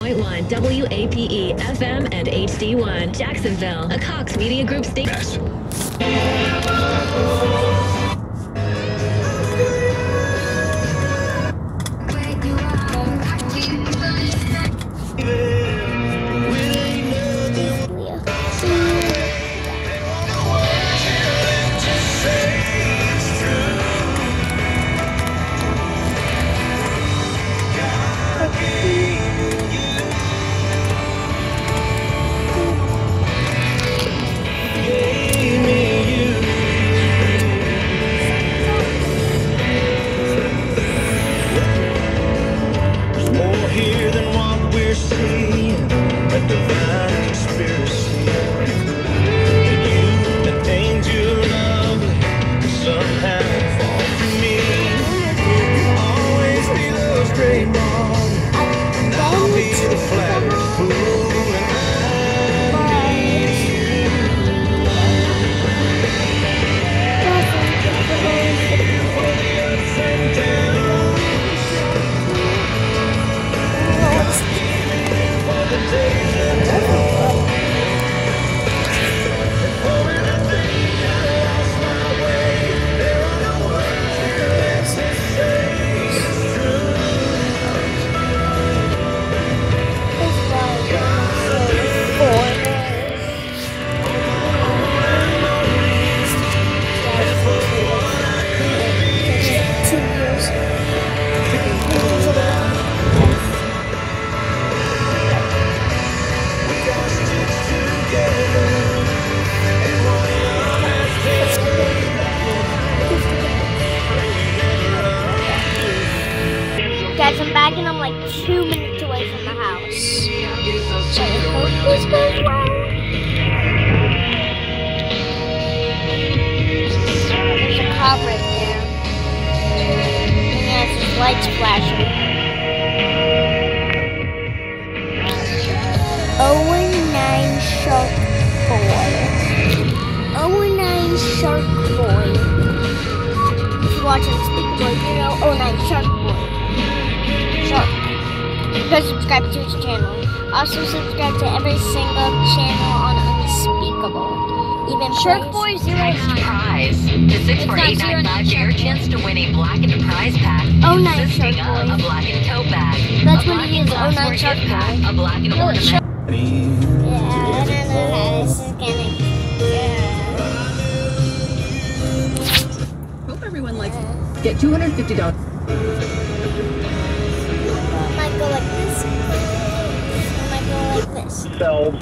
1 WAPE FM and HD1 Jacksonville, a Cox Media Group station. Guys, I'm back and I'm like 2 minutes away from the house. So I hope this goes well. There's a cop right there. And he has his lights flashing. 019 Shark Boy. 019 Shark Boy. If you watch Unspeakable, you know 019 Shark Boy. Go subscribe to his channel. Also subscribe to every single channel on Unspeakable. Even Shark Boy 09 prize. The 64895 share chance to win a blackened prize pack consisting of a blackened tote bag, that's a what he is, blackened 09 Shark pack, Boy. a blackened ornament. Yeah, I don't know how this is gonna go. Hope everyone likes it. Get $250. Might go like this. Might go like this. Selves.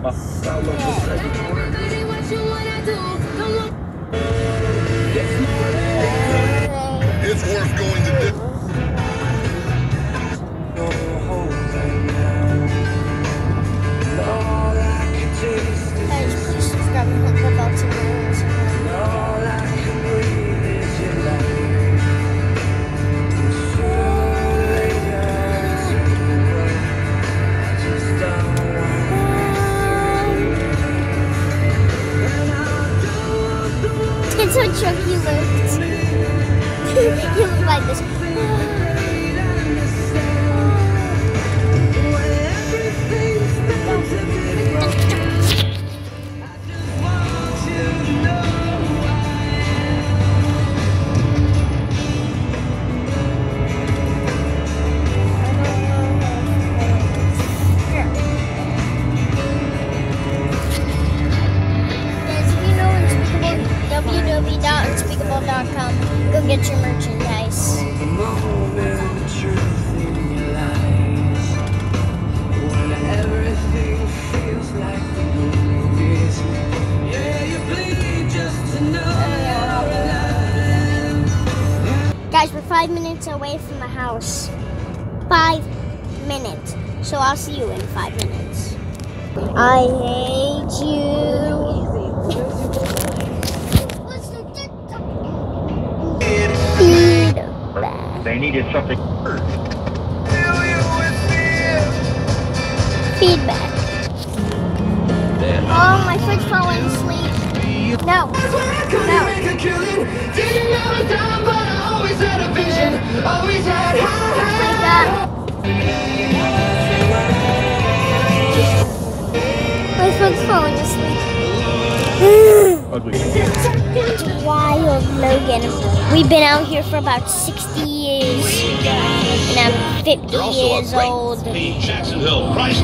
It's worth going to dinner. Guys, please subscribe and hit the bell to It's so chunky looked. He looked like this. www.unspeakable.com. Go get your merchandise. Guys, we're 5 minutes away from the house. 5 minutes. So I'll see you in 5 minutes. I hate you. Feedback. They needed something. Feedback. Oh, my foot's falling asleep. No. No. Like that. ugly. Wild Logan. We've been out here for about 60 years. And I'm 50 years old. The Jacksonville Price.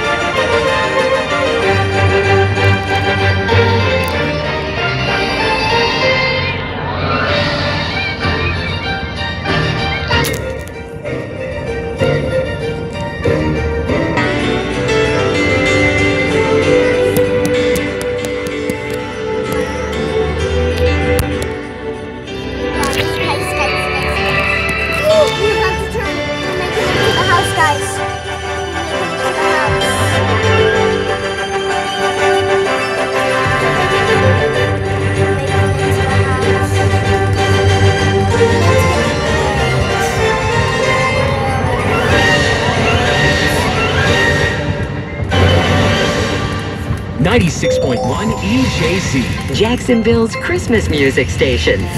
96.1 EJZ, Jacksonville's Christmas music station. Oh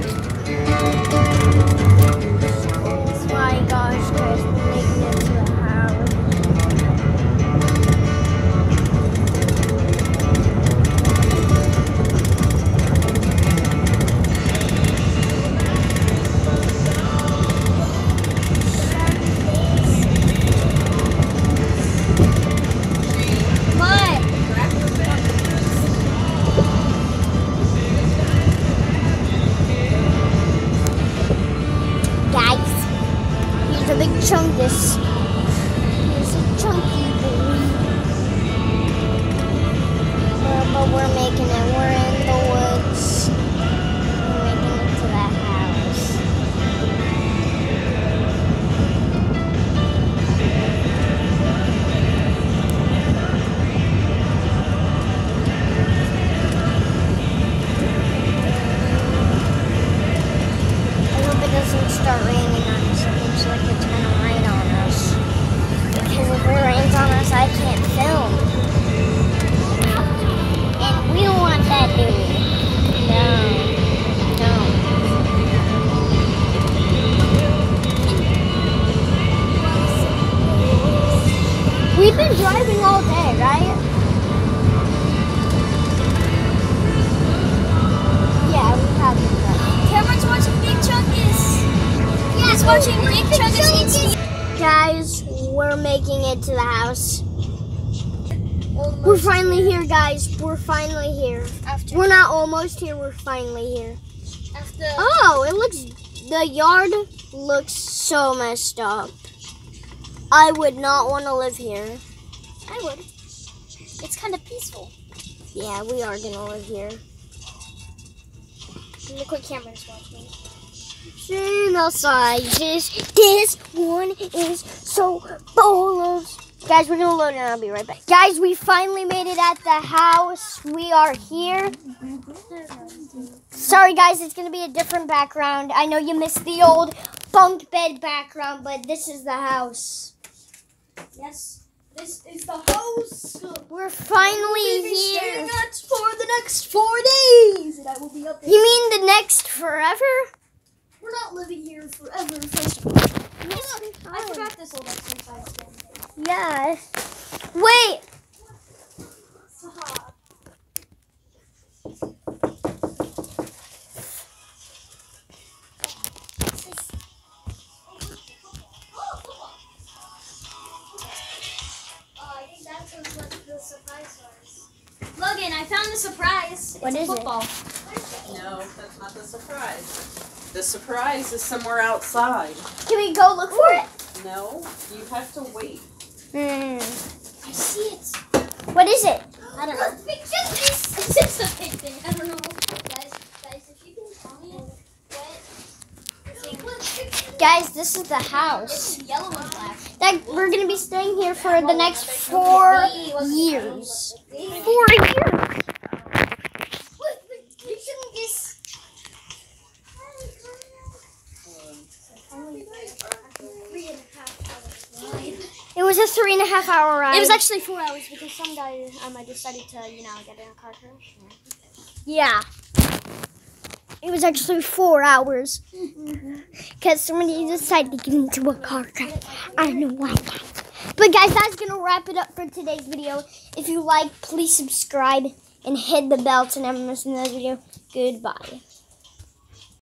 my gosh, guys, we're making it to the house. What? Guys, here's a big chungus. Here's a chunky boy. But we're making it. We're in the woods. We're making it to that house. I hope it doesn't start raining on us. It looks like it's gonna rain on us. Because if it rains on us, I can't film. And we don't want that, do we? No. No. We've been driving all day, right? Yeah, we have been driving. Cameron's watching Big Chungus. He's watching Big Chungus eat. Guys, we're making it to the house. We're finally here, guys. We're finally here. We're not almost here. We're finally here. After Oh, the yard looks so messed up. I would not want to live here. I would. It's kind of peaceful. Yeah, we are gonna live here. Look what Cameron's watching. Sitting outside, this one is so full of... Guys, we're gonna load it and I'll be right back. Guys, we finally made it at the house. We are here. Sorry guys, it's gonna be a different background. I know you missed the old bunk bed background, but this is the house. Yes, this is the house. We're finally We'll be staying here. at for the next 4 days, and I will be up there. You mean the next forever? We're not living here forever. First of all, I forgot this old exercise again. Yeah. Wait. I think that's what the surprise was. Logan, I found the surprise. What It's is it? football. No, that's not the surprise. The surprise is somewhere outside. Can we go look for it? No, you have to wait. Hmm. I see it. What is it? I don't know. Big Chungus. It's a big thing. I don't know. Guys, if you can tell me what. Guys, this is the house. It's yellow and black. That we're gonna be staying here for the next 4 years. 4 years. Big Chungus. It was a 3.5 hour ride. It was actually 4 hours because some guy I decided to, get in a car crash. Yeah. It was actually 4 hours. Because somebody decided to get into a car crash. I don't know why. But guys, that's going to wrap it up for today's video. If you like, please subscribe. and hit the bell to never miss another video. Goodbye.